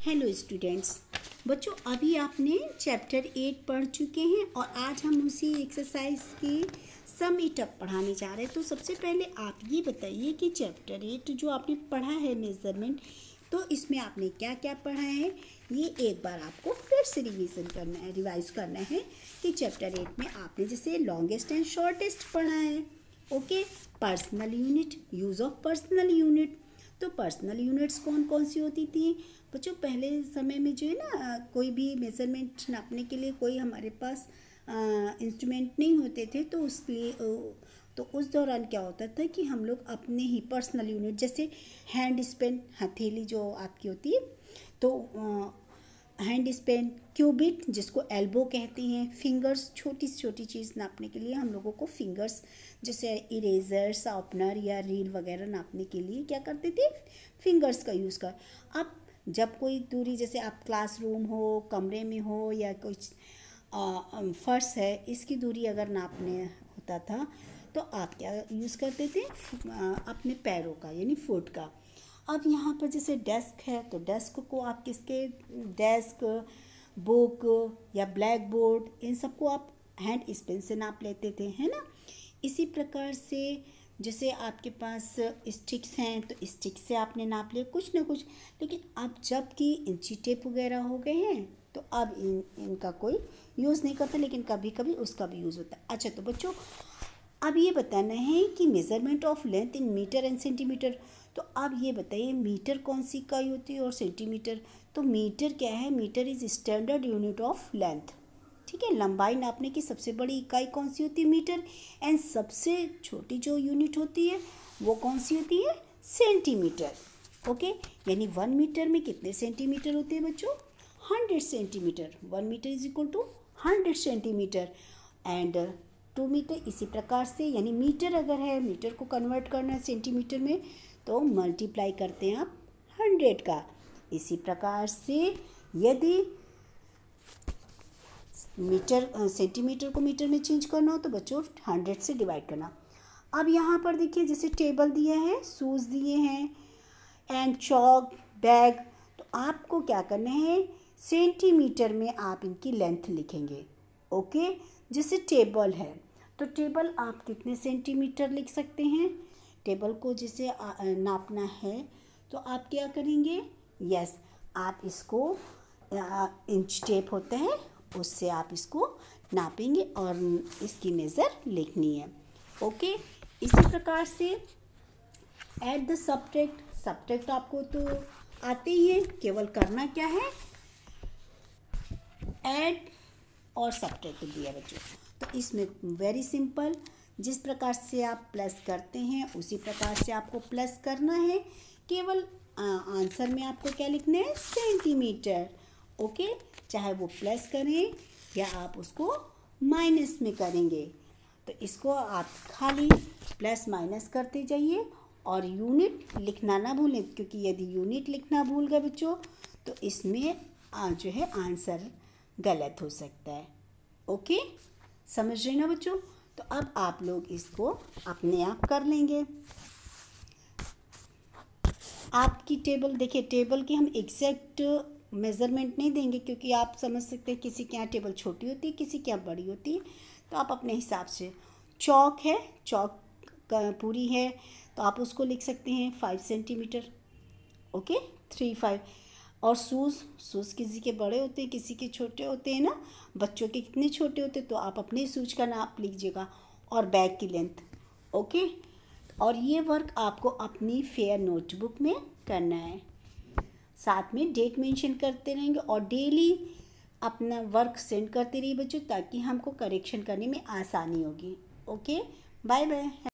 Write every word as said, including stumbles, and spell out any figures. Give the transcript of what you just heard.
Hello students. बच्चों, अभी आपने चैप्टर एट पढ़ चुके हैं और आज हम उसी एक्सरसाइज की सम इट अप पढ़ाने जा रहे हैं। तो सबसे पहले आप ये बताइए कि चैप्टर एट जो आपने पढ़ा है मेज़रमेंट, तो इसमें आपने क्या क्या पढ़ा है, ये एक बार आपको फिर से रिवीजन करना है, रिवाइज करना है कि चैप्टर एट में आपने जैसे लॉन्गेस्ट एंड शॉर्टेस्ट पढ़ा है। Okay, personal unit, use of personal unit. तो पर्सनल यूनिट्स कौन कौन सी होती थी बच्चों? पहले समय में जो है ना, कोई भी मेज़रमेंट नापने के लिए कोई हमारे पास इंस्ट्रूमेंट नहीं होते थे, तो उसके तो उस दौरान क्या होता था कि हम लोग अपने ही पर्सनल यूनिट, जैसे हैंड स्पेन, हथेली जो आपकी होती है, तो हैंड स्पेन, क्यूबिट जिसको एल्बो कहते हैं, फिंगर्स, छोटी से छोटी चीज़ नापने के लिए हम लोगों को फिंगर्स, जैसे इरेजर, शार्पनर या रील वगैरह नापने के लिए क्या करते थे, फिंगर्स का यूज़ कर। अब जब कोई दूरी, जैसे आप क्लासरूम हो, कमरे में हो या कुछ फर्श है, इसकी दूरी अगर नापने होता था तो आप क्या यूज़ करते थे, अपने पैरों का यानी फुट का। अब यहाँ पर जैसे डेस्क है, तो डेस्क को आप किसके, डेस्क, बुक या ब्लैक बोर्ड, इन सबको आप हैंड स्पेन से नाप लेते थे, है ना। इसी प्रकार से जैसे आपके पास स्टिक्स हैं, तो स्टिक से आपने नाप लिया कुछ ना कुछ। लेकिन अब जब कि इंची टेप वगैरह हो गए हैं, तो अब इन इनका कोई यूज़ नहीं करता, लेकिन कभी कभी उसका भी यूज़ होता है। अच्छा, तो बच्चों अब ये बताना है कि measurement of length in metre and centimetre. तो अब ये बताइए मीटर कौन सी इकाई होती है और सेंटीमीटर। तो मीटर क्या है, metre is standard unit of length. ठीक है, लंबाई नापने की सबसे बड़ी इकाई कौन सी होती है, मीटर। एंड सबसे छोटी जो यूनिट होती है वो कौन सी होती है, सेंटीमीटर। ओके, यानी वन मीटर में कितने सेंटीमीटर होते हैं बच्चों, hundred centimetre. One metre is equal to hundred centimetre. And two metre इसी प्रकार से, यानी मीटर अगर है, मीटर को कन्वर्ट करना है सेंटीमीटर में, तो मल्टीप्लाई करते हैं आप हंड्रेड का। इसी प्रकार से यदि मीटर सेंटीमीटर को मीटर में चेंज करना हो तो बच्चों हंड्रेड से डिवाइड करना। अब यहाँ पर देखिए, जैसे टेबल दिया है, शूज़ दिए हैं एंड चॉक, बैग, तो आपको क्या करना है, सेंटीमीटर में आप इनकी लेंथ लिखेंगे। ओके, जैसे टेबल है, तो टेबल आप कितने सेंटीमीटर लिख सकते हैं। टेबल को जैसे नापना है तो आप क्या करेंगे, यस, आप इसको इंच टेप होता है उससे आप इसको नापेंगे और इसकी मेज़र लिखनी है। ओके, इसी प्रकार से ऐड द सब्ट्रैक्ट। सब्ट्रैक्ट आपको तो आते ही है, केवल करना क्या है, ऐड और सब्ट्रैक्ट दिया बच्चों। तो इसमें वेरी सिंपल, जिस प्रकार से आप प्लस करते हैं उसी प्रकार से आपको प्लस करना है। केवल आंसर में आपको क्या लिखना है, सेंटीमीटर। ओके, चाहे वो प्लस करें या आप उसको माइनस में करेंगे, तो इसको आप खाली प्लस माइनस करते जाइए और यूनिट लिखना ना भूलें, क्योंकि यदि यूनिट लिखना भूल गए बच्चों तो इसमें जो है आंसर गलत हो सकता है। ओके, समझ रहे ना बच्चों। तो अब आप लोग इसको अपने आप कर लेंगे। आपकी टेबल देखिए, टेबल की हम एग्जैक्ट मेज़रमेंट नहीं देंगे, क्योंकि आप समझ सकते हैं किसी के यहाँ टेबल छोटी होती है, किसी के यहाँ बड़ी होती है, तो आप अपने हिसाब से। चौक है, चौक का पूरी है, तो आप उसको लिख सकते हैं five centimetre. Okay, three five. और शूज़, शूज़ किसी के बड़े होते हैं, किसी के छोटे होते हैं ना, बच्चों के कितने छोटे होते हैं, तो आप अपने शूज़ का नाप लीजिएगा। और बैग की लेंथ। ओके, और ये वर्क आपको अपनी फेयर नोटबुक में करना है। साथ में डेट मेंशन करते रहेंगे और डेली अपना वर्क सेंड करते रहिए बच्चों, ताकि हमको करेक्शन करने में आसानी होगी। Okay, bye bye.